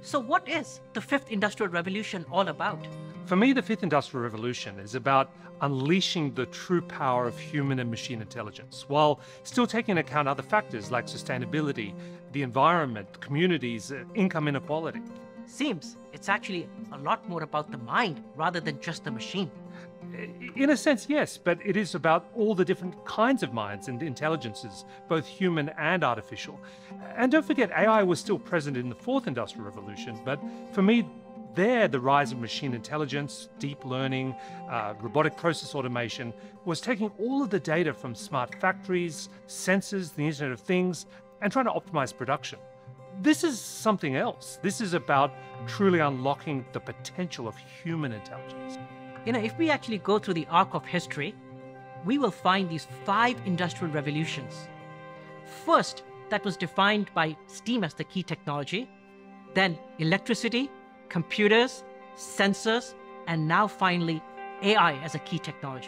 So what is the fifth industrial revolution all about? For me, the fifth industrial revolution is about unleashing the true power of human and machine intelligence, while still taking into account other factors like sustainability, the environment, communities, income inequality. Seems it's actually a lot more about the mind rather than just the machine. In a sense, yes, but it is about all the different kinds of minds and intelligences, both human and artificial. And don't forget, AI was still present in the fourth industrial revolution, but for me, the rise of machine intelligence, deep learning, robotic process automation was taking all of the data from smart factories, sensors, the Internet of Things, and trying to optimize production. This is something else. This is about truly unlocking the potential of human intelligence. If we actually go through the arc of history, we will find these 5 industrial revolutions. First, that was defined by steam as the key technology, then electricity, computers, sensors, and now finally AI as a key technology.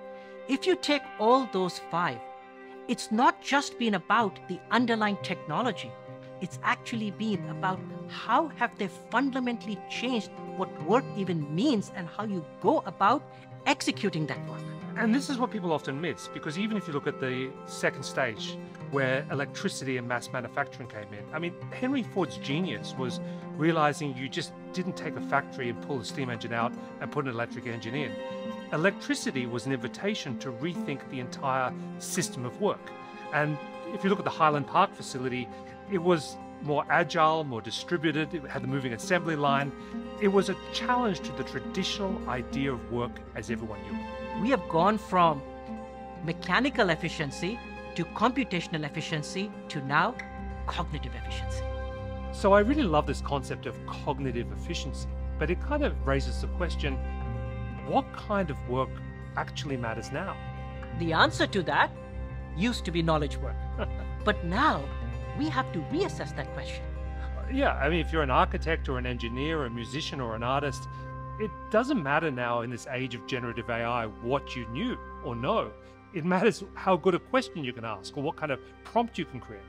If you take all those 5, it's not just been about the underlying technology, it's actually been about how have they fundamentally changed what work even means and how you go about executing that work. And this is what people often miss, because even if you look at the second stage, where electricity and mass manufacturing came in, I mean, Henry Ford's genius was realizing you just didn't take a factory and pull a steam engine out and put an electric engine in. Electricity was an invitation to rethink the entire system of work. And if you look at the Highland Park facility, it was more agile, more distributed, it had the moving assembly line. It was a challenge to the traditional idea of work as everyone knew it. We have gone from mechanical efficiency to computational efficiency to now cognitive efficiency. So I really love this concept of cognitive efficiency, but it kind of raises the question, what kind of work actually matters now? The answer to that used to be knowledge work. But now we have to reassess that question. Yeah, I mean, if you're an architect or an engineer or a musician or an artist, it doesn't matter now in this age of generative AI what you knew or know. It matters how good a question you can ask or what kind of prompt you can create.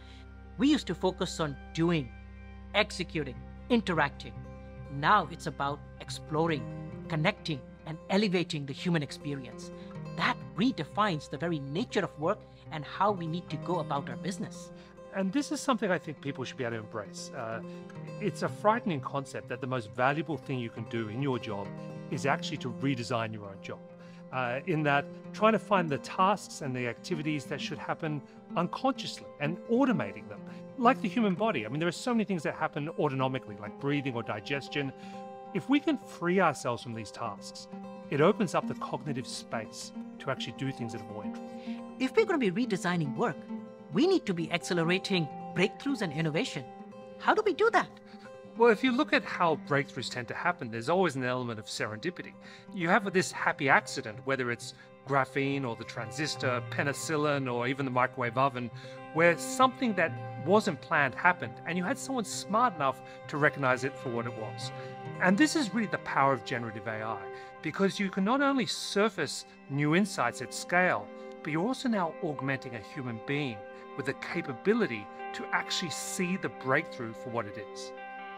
We used to focus on doing, executing, interacting. Now it's about exploring, connecting, and elevating the human experience. That redefines the very nature of work and how we need to go about our business. And this is something I think people should be able to embrace. It's a frightening concept that the most valuable thing you can do in your job is actually to redesign your own job. In that, trying to find the tasks and the activities that should happen unconsciously and automating them, like the human body. I mean, there are so many things that happen autonomically, like breathing or digestion. If we can free ourselves from these tasks, it opens up the cognitive space to actually do things that are more interesting. If we're going to be redesigning work, we need to be accelerating breakthroughs and innovation. How do we do that? Well, if you look at how breakthroughs tend to happen, there's always an element of serendipity. You have this happy accident, whether it's graphene or the transistor, penicillin, or even the microwave oven, where something that wasn't planned happened, and you had someone smart enough to recognize it for what it was. And this is really the power of generative AI, because you can not only surface new insights at scale, but you're also now augmenting a human being with the capability to actually see the breakthrough for what it is.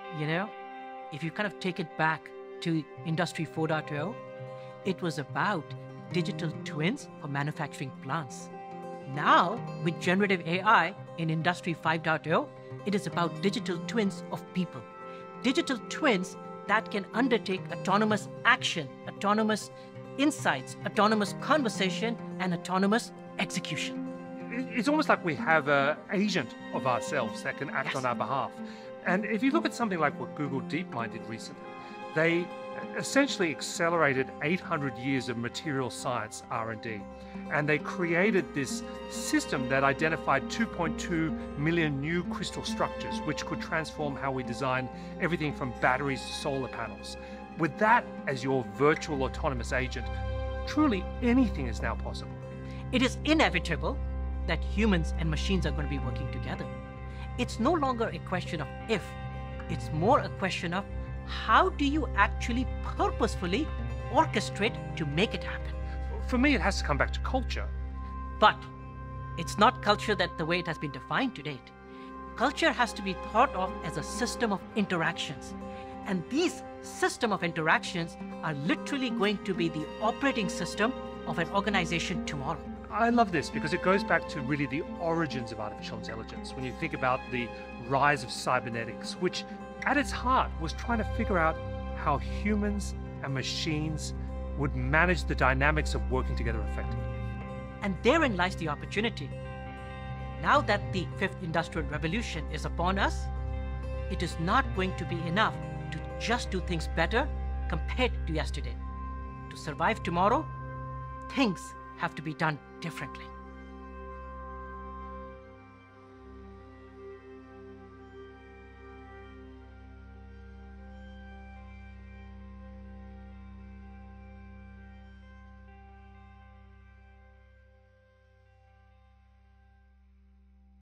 If you kind of take it back to Industry 4.0, it was about digital twins for manufacturing plants. Now, with generative AI in Industry 5.0, it is about digital twins of people. Digital twins that can undertake autonomous action, autonomous insights, autonomous conversation, and autonomous execution. It's almost like we have an agent of ourselves that can act on our behalf. And if you look at something like what Google DeepMind did recently, they essentially accelerated 800 years of material science R&D. And they created this system that identified 2.2 million new crystal structures, which could transform how we design everything from batteries to solar panels. With that as your virtual autonomous agent, truly anything is now possible. It is inevitable that humans and machines are going to be working together. It's no longer a question of if, it's more a question of how do you actually purposefully orchestrate to make it happen. For me, it has to come back to culture. But it's not culture that the way it has been defined to date. Culture has to be thought of as a system of interactions. And these system of interactions are literally going to be the operating system of an organization tomorrow. I love this because it goes back to really the origins of artificial intelligence. When you think about the rise of cybernetics, which at its heart was trying to figure out how humans and machines would manage the dynamics of working together effectively. And therein lies the opportunity. Now that the fifth industrial revolution is upon us, it is not going to be enough to just do things better compared to yesterday. To survive tomorrow, things have to be done differently.